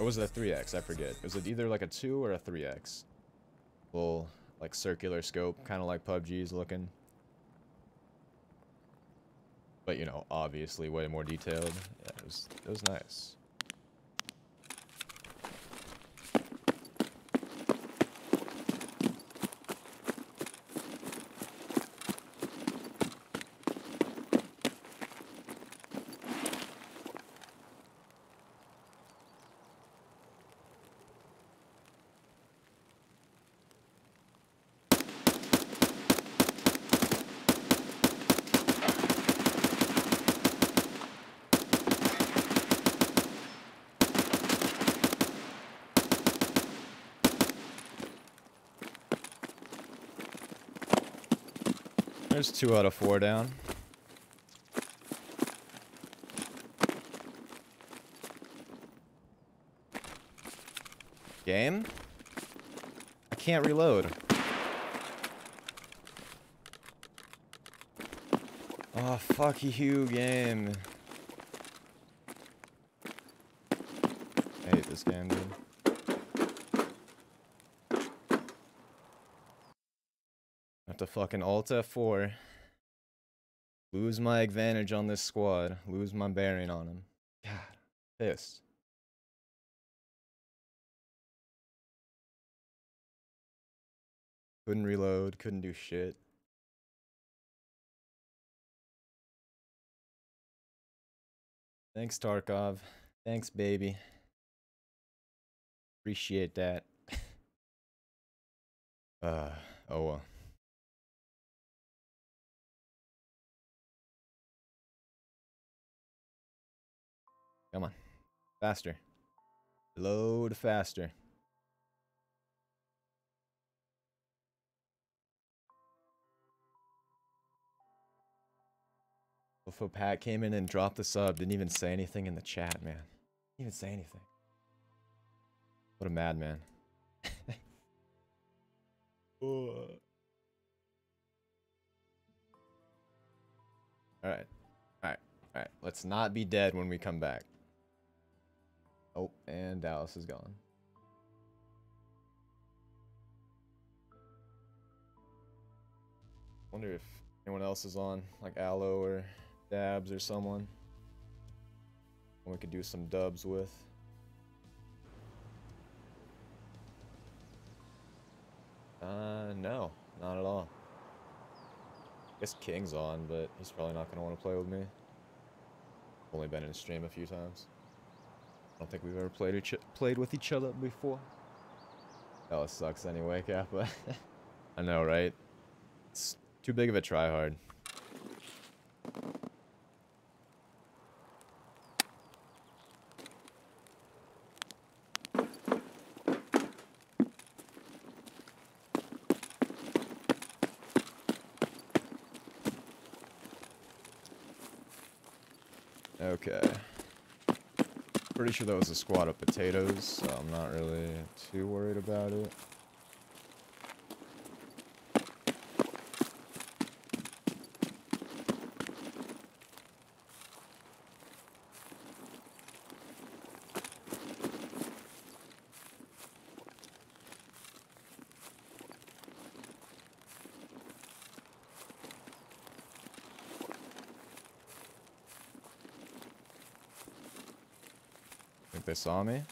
Or was it a 3x? I forget. Was it either like a 2 or a 3x? Little, like, circular scope, kind of like PUBG's looking. But, you know, obviously way more detailed. Yeah, it was nice. There's 2 out of 4 down. Game? I can't reload. Oh, fuck you, game. I hate this game, dude. I have to fucking alt F4. Lose my advantage on this squad. Lose my bearing on him. God, pissed. Couldn't reload, couldn't do shit. Thanks, Tarkov. Thanks, baby. Appreciate that. Oh well. Come on. Faster. Load faster. Before Pat came in and dropped the sub, didn't even say anything in the chat, man. Didn't even say anything. What a madman. Alright. Alright. Alright. Let's not be dead when we come back. Oh, and Dallas is gone. Wonder if anyone else is on, like Aloe or Dabs or someone. We could do some dubs with. No, not at all. I guess King's on, but he's probably not gonna want to play with me. Only been in a stream a few times. I don't think we've ever played with each other before. Oh, it sucks anyway, Kappa. I know, right? It's too big of a tryhard. Okay. Pretty sure that was a squad of potatoes, so I'm not really too worried about it. Think they saw me?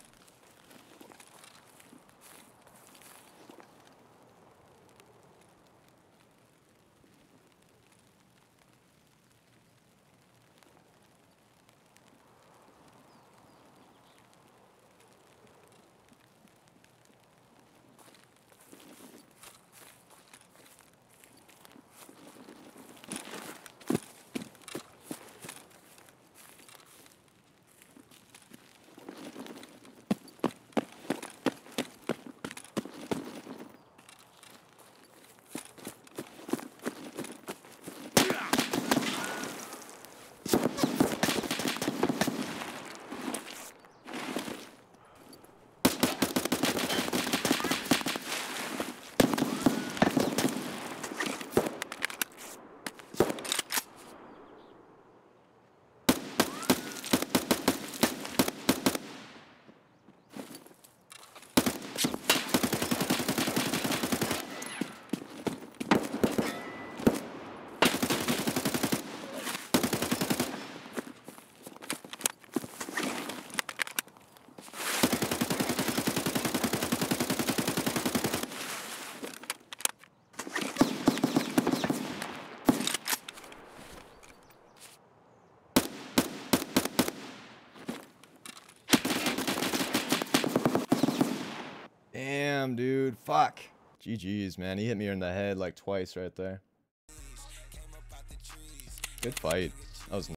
Damn, dude. Fuck. GG's, man. He hit me in the head like twice right there. Good fight. That was